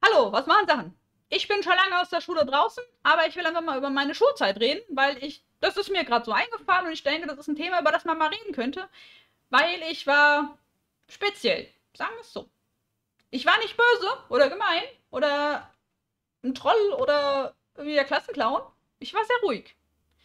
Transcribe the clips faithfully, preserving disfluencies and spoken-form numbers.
Hallo, was machen Sachen? Ich bin schon lange aus der Schule draußen, aber ich will einfach mal über meine Schulzeit reden, weil ich, das ist mir gerade so eingefallen und ich denke, das ist ein Thema, über das man mal reden könnte, weil ich war speziell, sagen wir es so. Ich war nicht böse oder gemein oder ein Troll oder irgendwie der Klassenclown. Ich war sehr ruhig.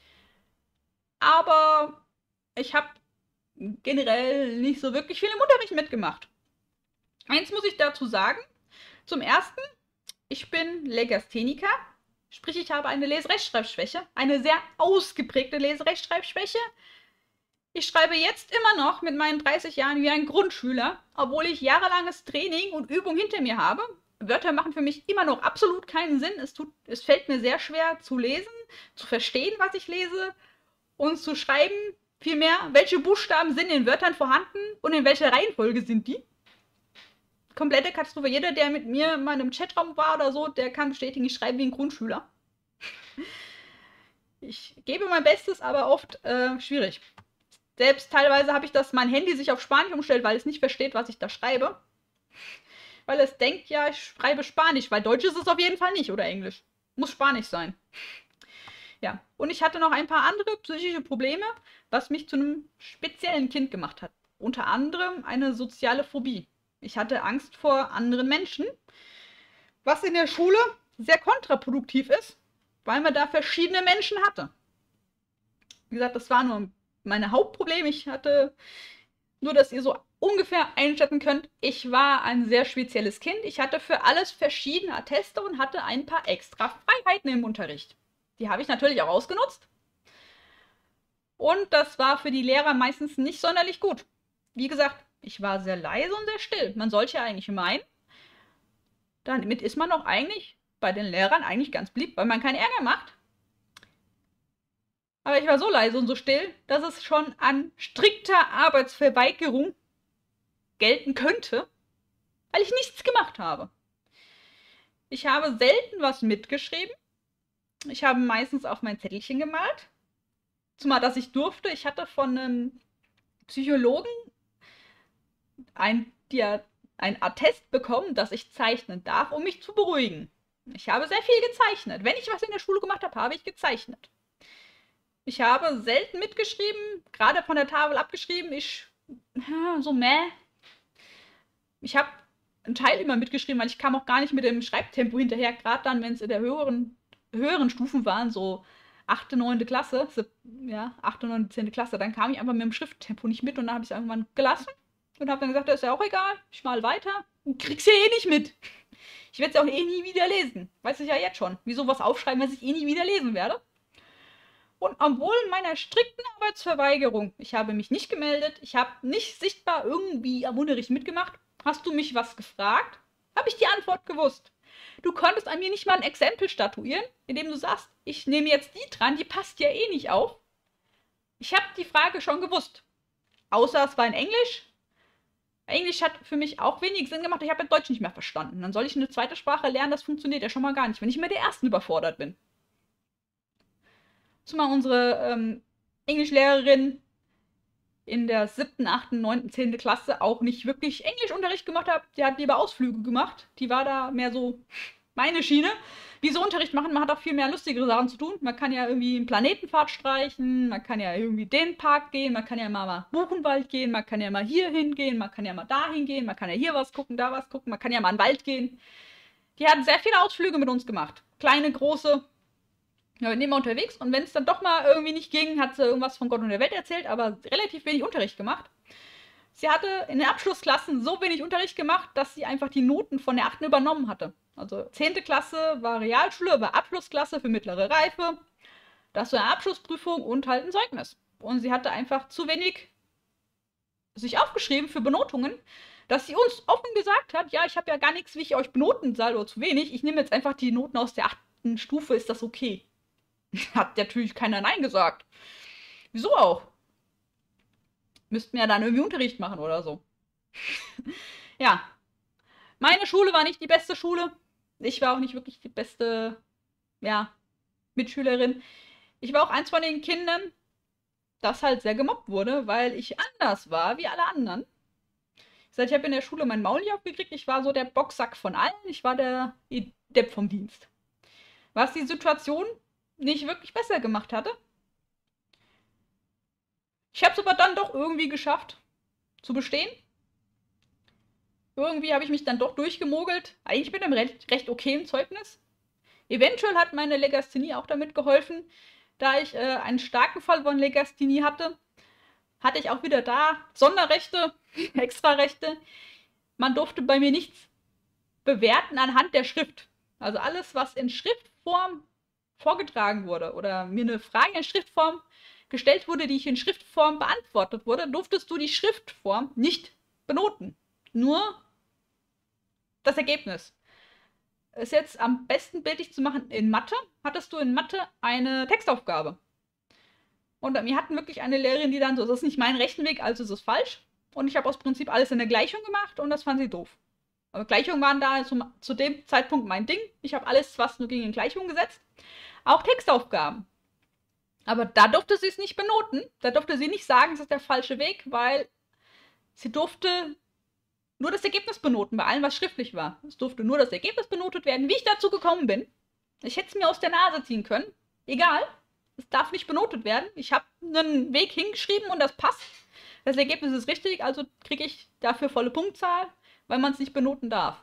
Aber ich habe generell nicht so wirklich viel im Unterricht mitgemacht. Eins muss ich dazu sagen. Zum ersten, ich bin Legastheniker, sprich ich habe eine Leserechtschreibschwäche, eine sehr ausgeprägte Leserechtschreibschwäche. Ich schreibe jetzt immer noch mit meinen dreißig Jahren wie ein Grundschüler, obwohl ich jahrelanges Training und Übung hinter mir habe. Wörter machen für mich immer noch absolut keinen Sinn. Es, tut, es fällt mir sehr schwer zu lesen, zu verstehen, was ich lese und zu schreiben. Vielmehr, welche Buchstaben sind in Wörtern vorhanden und in welcher Reihenfolge sind die? Komplette Katastrophe. Jeder, der mit mir mal im Chatraum war oder so, der kann bestätigen, ich schreibe wie ein Grundschüler. Ich gebe mein Bestes, aber oft äh, schwierig. Selbst teilweise habe ich das, mein Handy sich auf Spanisch umstellt, weil es nicht versteht, was ich da schreibe. Weil es denkt, ja, ich schreibe Spanisch, weil Deutsch ist es auf jeden Fall nicht oder Englisch. Muss Spanisch sein. Ja, und ich hatte noch ein paar andere psychische Probleme, was mich zu einem speziellen Kind gemacht hat. Unter anderem eine soziale Phobie. Ich hatte Angst vor anderen Menschen, was in der Schule sehr kontraproduktiv ist, weil man da verschiedene Menschen hatte. Wie gesagt, das war nur meine Hauptprobleme. Ich hatte nur, dass ihr so ungefähr einschätzen könnt, ich war ein sehr spezielles Kind. Ich hatte für alles verschiedene Atteste und hatte ein paar extra Freiheiten im Unterricht. Die habe ich natürlich auch ausgenutzt. Und das war für die Lehrer meistens nicht sonderlich gut. Wie gesagt, ich war sehr leise und sehr still. Man sollte ja eigentlich meinen, damit ist man auch eigentlich bei den Lehrern eigentlich ganz beliebt, weil man keinen Ärger macht. Aber ich war so leise und so still, dass es schon an strikter Arbeitsverweigerung gelten könnte, weil ich nichts gemacht habe. Ich habe selten was mitgeschrieben. Ich habe meistens auf mein Zettelchen gemalt. Zumal, dass ich durfte. Ich hatte von einem Psychologen ein, der, ein Attest bekommen, dass ich zeichnen darf, um mich zu beruhigen. Ich habe sehr viel gezeichnet. Wenn ich was in der Schule gemacht habe, habe ich gezeichnet. Ich habe selten mitgeschrieben, gerade von der Tafel abgeschrieben. Ich, so meh. Ich habe einen Teil immer mitgeschrieben, weil ich kam auch gar nicht mit dem Schreibtempo hinterher, gerade dann, wenn es in der höheren, höheren Stufen waren, so achte, neunte Klasse, ja, achte, neunte, zehnte Klasse, dann kam ich einfach mit dem Schrifttempo nicht mit und dann habe ich es irgendwann gelassen und habe dann gesagt, das ist ja auch egal, ich mal weiter und krieg's ja eh nicht mit. Ich werde es ja auch eh nie wieder lesen. Weiß ich ja jetzt schon. Wieso was aufschreiben, was ich eh nie wieder lesen werde? Und obwohl meiner strikten Arbeitsverweigerung, ich habe mich nicht gemeldet, ich habe nicht sichtbar irgendwie am Unterricht mitgemacht, hast du mich was gefragt? Habe ich die Antwort gewusst. Du konntest an mir nicht mal ein Exempel statuieren, indem du sagst, ich nehme jetzt die dran, die passt ja eh nicht auf. Ich habe die Frage schon gewusst. Außer es war in Englisch. Englisch hat für mich auch wenig Sinn gemacht, ich habe Deutsch nicht mehr verstanden. Dann soll ich eine zweite Sprache lernen, das funktioniert ja schon mal gar nicht, wenn ich mit der ersten überfordert bin. Zumal unsere ähm, Englischlehrerin in der siebten, achten, neunten, zehnten Klasse auch nicht wirklich Englischunterricht gemacht hat. Die hat lieber Ausflüge gemacht. Die war da mehr so meine Schiene. Wie so Unterricht machen, man hat auch viel mehr lustigere Sachen zu tun. Man kann ja irgendwie einen Planetenpfad streichen, man kann ja irgendwie den Park gehen, man kann ja mal nach Buchenwald gehen, man kann ja mal hier hingehen, man kann ja mal da hingehen, man kann ja hier was gucken, da was gucken, man kann ja mal in den Wald gehen. Die hatten sehr viele Ausflüge mit uns gemacht. Kleine, große, ja, wir sind immer unterwegs und wenn es dann doch mal irgendwie nicht ging, hat sie irgendwas von Gott und der Welt erzählt, aber relativ wenig Unterricht gemacht. Sie hatte in den Abschlussklassen so wenig Unterricht gemacht, dass sie einfach die Noten von der achten übernommen hatte. Also zehnte Klasse war Realschule, war Abschlussklasse für mittlere Reife. Das war eine Abschlussprüfung und halt ein Zeugnis. Und sie hatte einfach zu wenig sich aufgeschrieben für Benotungen, dass sie uns offen gesagt hat, ja, ich habe ja gar nichts, wie ich euch benoten soll oder zu wenig. Ich nehme jetzt einfach die Noten aus der achten Stufe, ist das okay? Hat natürlich keiner Nein gesagt. Wieso auch? Müssten ja dann irgendwie Unterricht machen oder so. Ja. Meine Schule war nicht die beste Schule. Ich war auch nicht wirklich die beste, ja, Mitschülerin. Ich war auch eins von den Kindern, das halt sehr gemobbt wurde, weil ich anders war wie alle anderen. Ich habe in der Schule mein Maul nicht aufgekriegt. Ich war so der Boxsack von allen. Ich war der Depp vom Dienst. Was die Situation nicht wirklich besser gemacht hatte. Ich habe es aber dann doch irgendwie geschafft zu bestehen. Irgendwie habe ich mich dann doch durchgemogelt. Eigentlich mit einem recht, recht okayen Zeugnis. Eventuell hat meine Legasthenie auch damit geholfen. Da ich äh, einen starken Fall von Legasthenie hatte, hatte ich auch wieder da Sonderrechte, Extrarechte. Man durfte bei mir nichts bewerten anhand der Schrift. Also alles, was in Schriftform vorgetragen wurde oder mir eine Frage in Schriftform gestellt wurde, die ich in Schriftform beantwortet wurde, durftest du die Schriftform nicht benoten. Nur das Ergebnis. Ist jetzt am besten bildlich zu machen in Mathe. Hattest du in Mathe eine Textaufgabe. Und wir hatten wirklich eine Lehrerin, die dann so, das ist nicht mein Rechenweg, also ist es falsch. Und ich habe aus Prinzip alles in der Gleichung gemacht und das fand sie doof. Aber Gleichungen waren da zu, zu dem Zeitpunkt mein Ding. Ich habe alles, was nur ging, in Gleichung gesetzt. Auch Textaufgaben. Aber da durfte sie es nicht benoten. Da durfte sie nicht sagen, es ist der falsche Weg, weil sie durfte nur das Ergebnis benoten, bei allem, was schriftlich war. Es durfte nur das Ergebnis benotet werden, wie ich dazu gekommen bin. Ich hätte es mir aus der Nase ziehen können. Egal. Es darf nicht benotet werden. Ich habe einen Weg hingeschrieben und das passt. Das Ergebnis ist richtig, also kriege ich dafür volle Punktzahl, weil man es nicht benoten darf.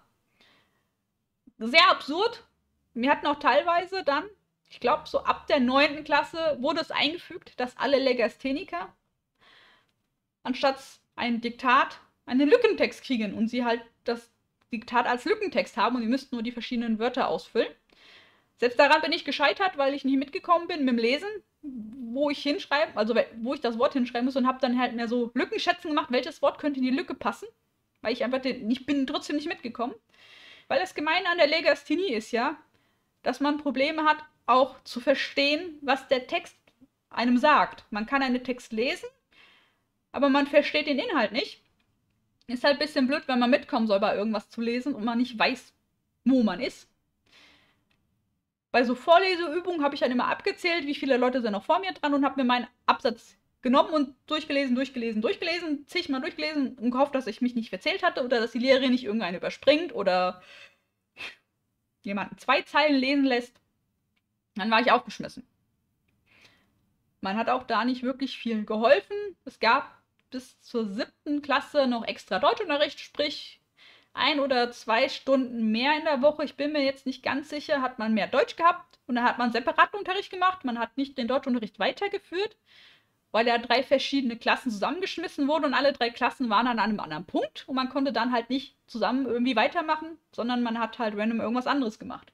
Sehr absurd. Wir hatten auch teilweise dann, ich glaube so ab der neunten Klasse wurde es eingefügt, dass alle Legastheniker anstatt ein Diktat einen Lückentext kriegen und sie halt das Diktat als Lückentext haben und die müssten nur die verschiedenen Wörter ausfüllen. Selbst daran bin ich gescheitert, weil ich nicht mitgekommen bin mit dem Lesen, wo ich hinschreibe, also wo ich das Wort hinschreiben muss und habe dann halt mehr so Lückenschätzen gemacht, welches Wort könnte in die Lücke passen, weil ich einfach den, ich bin trotzdem nicht mitgekommen. Weil das Gemeine an der Legasthenie ist ja, dass man Probleme hat, auch zu verstehen, was der Text einem sagt. Man kann einen Text lesen, aber man versteht den Inhalt nicht. Ist halt ein bisschen blöd, wenn man mitkommen soll, bei irgendwas zu lesen und man nicht weiß, wo man ist. Bei so Vorleseübungen habe ich dann immer abgezählt, wie viele Leute sind noch vor mir dran und habe mir meinen Absatz genommen und durchgelesen, durchgelesen, durchgelesen, zigmal durchgelesen und gehofft, dass ich mich nicht verzählt hatte oder dass die Lehrerin nicht irgendeinen überspringt oder jemanden zwei Zeilen lesen lässt. Dann war ich aufgeschmissen. Man hat auch da nicht wirklich viel geholfen. Es gab bis zur siebten Klasse noch extra Deutschunterricht, sprich ein oder zwei Stunden mehr in der Woche. Ich bin mir jetzt nicht ganz sicher, hat man mehr Deutsch gehabt und dann hat man separaten Unterricht gemacht. Man hat nicht den Deutschunterricht weitergeführt, weil ja drei verschiedene Klassen zusammengeschmissen wurden und alle drei Klassen waren an einem anderen Punkt und man konnte dann halt nicht zusammen irgendwie weitermachen, sondern man hat halt random irgendwas anderes gemacht.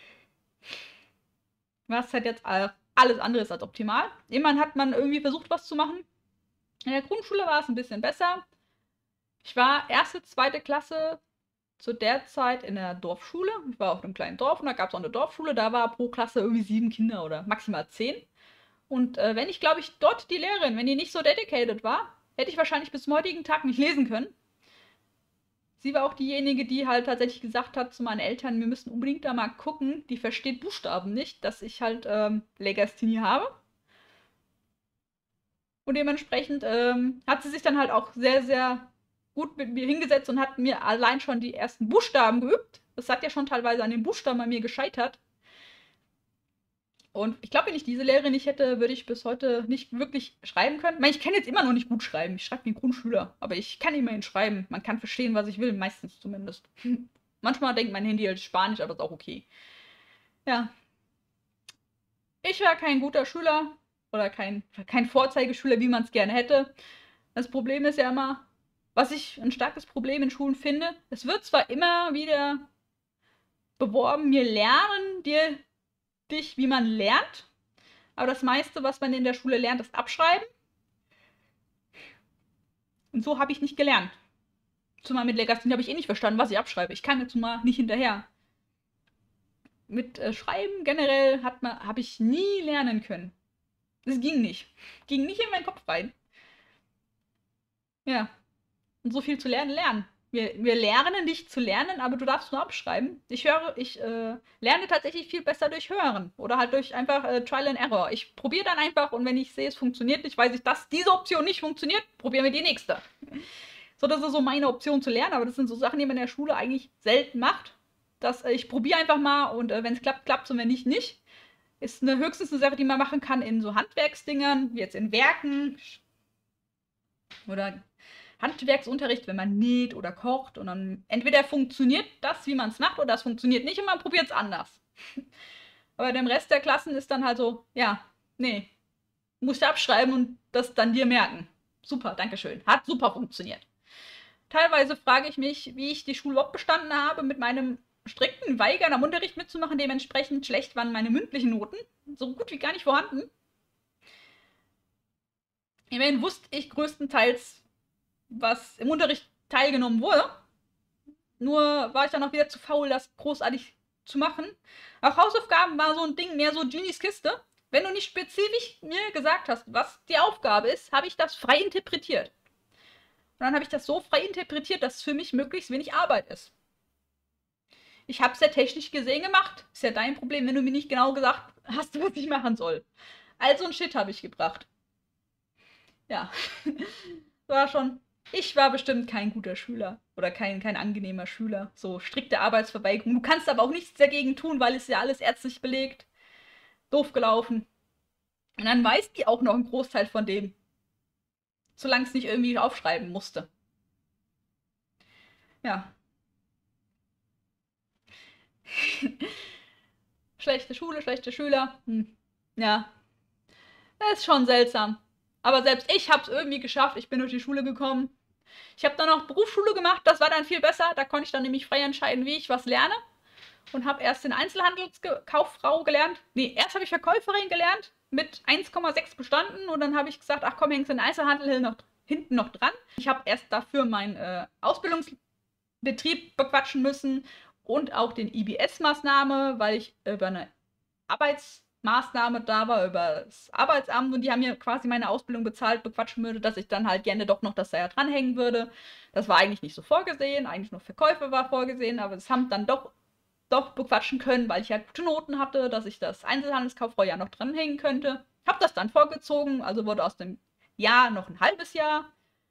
Was halt jetzt alles andere ist als optimal. Immerhin hat man irgendwie versucht, was zu machen. In der Grundschule war es ein bisschen besser. Ich war erste, zweite Klasse zu der Zeit in der Dorfschule. Ich war auf einem kleinen Dorf und da gab es auch eine Dorfschule. Da war pro Klasse irgendwie sieben Kinder oder maximal zehn. Und äh, wenn ich, glaube ich, dort die Lehrerin, wenn die nicht so dedicated war, hätte ich wahrscheinlich bis zum heutigen Tag nicht lesen können. Sie war auch diejenige, die halt tatsächlich gesagt hat zu meinen Eltern, wir müssen unbedingt da mal gucken, die versteht Buchstaben nicht, dass ich halt ähm, Legasthenie habe. Und dementsprechend ähm, hat sie sich dann halt auch sehr, sehr gut mit mir hingesetzt und hat mir allein schon die ersten Buchstaben geübt. Das hat ja schon teilweise an den Buchstaben bei mir gescheitert. Und ich glaube, wenn ich diese Lehrerin nicht hätte, würde ich bis heute nicht wirklich schreiben können. Ich meine, ich kann jetzt immer noch nicht gut schreiben. Ich schreibe wie ein Grundschüler. Aber ich kann immerhin schreiben. Man kann verstehen, was ich will. Meistens zumindest. Manchmal denkt mein Handy als Spanisch, aber ist auch okay. Ja. Ich war kein guter Schüler. Oder kein, kein Vorzeigeschüler, wie man es gerne hätte. Das Problem ist ja immer, was ich ein starkes Problem in Schulen finde, es wird zwar immer wieder beworben, wir lernen dir dich, wie man lernt, aber das meiste, was man in der Schule lernt, ist Abschreiben. Und so habe ich nicht gelernt. Zumal mit Legasthenie habe ich eh nicht verstanden, was ich abschreibe. Ich kann jetzt mal nicht hinterher. Mit äh, Schreiben generell habe ich nie lernen können. Das ging nicht. Ging nicht in meinen Kopf rein. Ja. Und so viel zu lernen, lernen. Wir, wir lernen nicht zu lernen, aber du darfst nur abschreiben. Ich höre, ich äh, lerne tatsächlich viel besser durch Hören. Oder halt durch einfach äh, Trial and Error. Ich probiere dann einfach und wenn ich sehe, es funktioniert nicht, weiß ich, dass diese Option nicht funktioniert, probieren wir die nächste. So, das ist so meine Option zu lernen, aber das sind so Sachen, die man in der Schule eigentlich selten macht. Dass äh, ich probiere einfach mal und äh, wenn es klappt, klappt es und wenn nicht, nicht. Ist eine, höchstens eine Sache, die man machen kann in so Handwerksdingern, wie jetzt in Werken oder Handwerksunterricht, wenn man näht oder kocht und dann entweder funktioniert das, wie man es macht, oder es funktioniert nicht und man probiert es anders. Aber dem Rest der Klassen ist dann halt so, ja, nee, musst du abschreiben und das dann dir merken. Super, dankeschön. Hat super funktioniert. Teilweise frage ich mich, wie ich die Schule überhaupt bestanden habe, mit meinem strikten Weigern am Unterricht mitzumachen. Dementsprechend schlecht waren meine mündlichen Noten. So gut wie gar nicht vorhanden. Immerhin wusste ich größtenteils, was im Unterricht teilgenommen wurde. Nur war ich dann auch wieder zu faul, das großartig zu machen. Auch Hausaufgaben war so ein Ding, mehr so Genies Kiste. Wenn du nicht spezifisch mir gesagt hast, was die Aufgabe ist, habe ich das frei interpretiert. Und dann habe ich das so frei interpretiert, dass es für mich möglichst wenig Arbeit ist. Ich habe es ja technisch gesehen gemacht. Ist ja dein Problem, wenn du mir nicht genau gesagt hast, was ich machen soll. Also ein Shit habe ich gebracht. Ja, war schon. Ich war bestimmt kein guter Schüler oder kein, kein angenehmer Schüler. So strikte Arbeitsverweigerung. Du kannst aber auch nichts dagegen tun, weil es ja alles ärztlich belegt. Doof gelaufen. Und dann weiß die auch noch einen Großteil von dem. Solange es nicht irgendwie aufschreiben musste. Ja. Schlechte Schule, schlechte Schüler. Hm. Ja. Das ist schon seltsam. Aber selbst ich habe es irgendwie geschafft. Ich bin durch die Schule gekommen. Ich habe dann noch Berufsschule gemacht. Das war dann viel besser. Da konnte ich dann nämlich frei entscheiden, wie ich was lerne. Und habe erst den Einzelhandelskauffrau gelernt. Nee, erst habe ich Verkäuferin gelernt. Mit eins Komma sechs bestanden. Und dann habe ich gesagt, ach komm, hängst du den Einzelhandel noch, hinten noch dran. Ich habe erst dafür meinen äh, Ausbildungsbetrieb bequatschen müssen. Und auch den I B S-Maßnahme, weil ich über eine Arbeitsmaßnahme da war, über das Arbeitsamt. Und die haben mir quasi meine Ausbildung bezahlt, bequatschen würde, dass ich dann halt gerne doch noch das da ja dranhängen würde. Das war eigentlich nicht so vorgesehen. Eigentlich nur Verkäufe war vorgesehen. Aber das haben dann doch doch bequatschen können, weil ich ja gute Noten hatte, dass ich das Einzelhandelskauffrau ja noch dranhängen könnte. Hab das dann vorgezogen, also wurde aus dem Jahr noch ein halbes Jahr.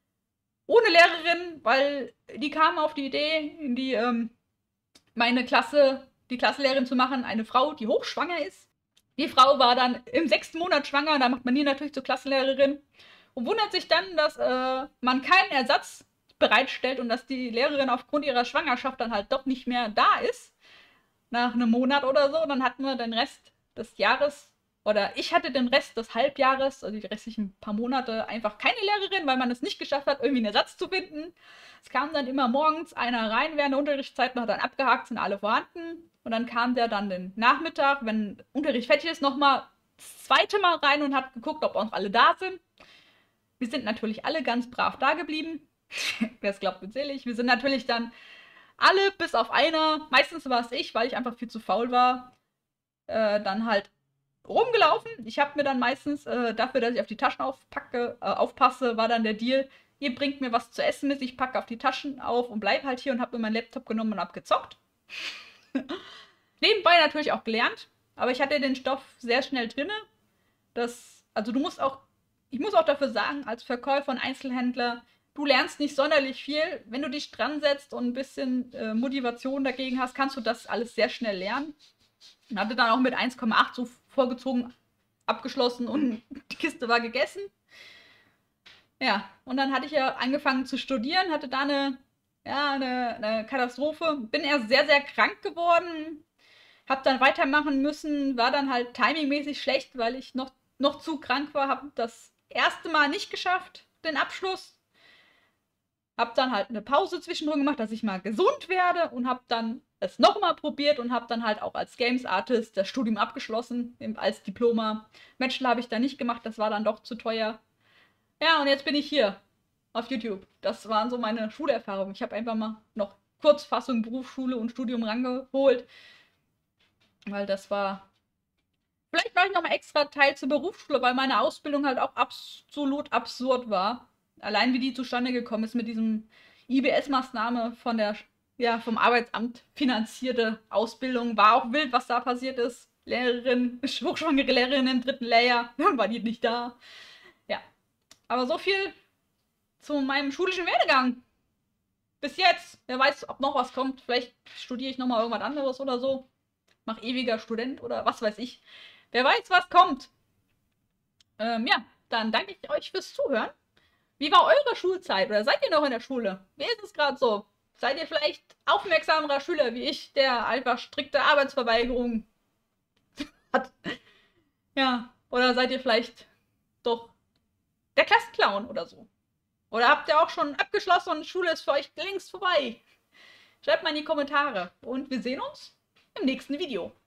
Ohne Lehrerin, weil die kam auf die Idee, in die, ähm, meine Klasse, die Klassenlehrerin zu machen, eine Frau, die hochschwanger ist. Die Frau war dann im sechsten Monat schwanger, da macht man die natürlich zur Klassenlehrerin und wundert sich dann, dass äh, man keinen Ersatz bereitstellt und dass die Lehrerin aufgrund ihrer Schwangerschaft dann halt doch nicht mehr da ist. Nach einem Monat oder so. Und dann hatten wir den Rest des Jahres, oder ich hatte den Rest des Halbjahres, also die restlichen paar Monate, einfach keine Lehrerin, weil man es nicht geschafft hat, irgendwie einen Ersatz zu finden. Es kam dann immer morgens einer rein während der Unterrichtszeit und hat dann abgehakt, sind alle vorhanden. Und dann kam der dann den Nachmittag, wenn Unterricht fertig ist, nochmal das zweite Mal rein und hat geguckt, ob auch noch alle da sind. Wir sind natürlich alle ganz brav da geblieben. Wer es glaubt, erzähle ich. Wir sind natürlich dann alle bis auf einer, meistens war es ich, weil ich einfach viel zu faul war, äh, dann halt rumgelaufen. Ich habe mir dann meistens, äh, dafür, dass ich auf die Taschen aufpacke, äh, aufpasse, war dann der Deal, ihr bringt mir was zu essen mit, ich packe auf die Taschen auf und bleib halt hier und habe mir meinen Laptop genommen und hab gezockt. Nebenbei natürlich auch gelernt, aber ich hatte den Stoff sehr schnell drinne. Das, also du musst auch, ich muss auch dafür sagen, als Verkäufer und Einzelhändler, du lernst nicht sonderlich viel. Wenn du dich dran setzt und ein bisschen äh, Motivation dagegen hast, kannst du das alles sehr schnell lernen. Und hatte dann auch mit eins Komma acht so vorgezogen abgeschlossen und die Kiste war gegessen. Ja, und dann hatte ich ja angefangen zu studieren, hatte da eine, ja, eine, eine Katastrophe. Bin erst sehr, sehr krank geworden, hab dann weitermachen müssen, war dann halt timingmäßig schlecht, weil ich noch, noch zu krank war, hab das erste Mal nicht geschafft, den Abschluss. Hab dann halt eine Pause zwischendrin gemacht, dass ich mal gesund werde und hab dann es nochmal probiert und hab dann halt auch als Games Artist das Studium abgeschlossen, als Diploma. Bachelor habe ich da nicht gemacht, das war dann doch zu teuer. Ja, und jetzt bin ich hier auf YouTube. Das waren so meine Schulerfahrungen. Ich habe einfach mal noch Kurzfassung Berufsschule und Studium rangeholt, weil das war... Vielleicht mache ich nochmal extra Teil zur Berufsschule, weil meine Ausbildung halt auch absolut absurd war. Allein wie die zustande gekommen ist mit diesem I B S-Maßnahme von der, ja, vom Arbeitsamt finanzierte Ausbildung. War auch wild, was da passiert ist. Lehrerin, hochschwangere Lehrerin im dritten Lehrjahr, dann war die nicht da. Ja, aber so viel zu meinem schulischen Werdegang. bis jetzt. Wer weiß, ob noch was kommt. Vielleicht studiere ich nochmal irgendwas anderes oder so. Mach ewiger Student oder was weiß ich. Wer weiß, was kommt. Ähm, ja, dann danke ich euch fürs Zuhören. Wie war eure Schulzeit? Oder seid ihr noch in der Schule? Wie ist es gerade so? Seid ihr vielleicht aufmerksamerer Schüler wie ich, der einfach strikte Arbeitsverweigerung hat? Ja, oder seid ihr vielleicht doch der Klassenclown oder so? Oder habt ihr auch schon abgeschlossen und die Schule ist für euch längst vorbei? Schreibt mal in die Kommentare und wir sehen uns im nächsten Video.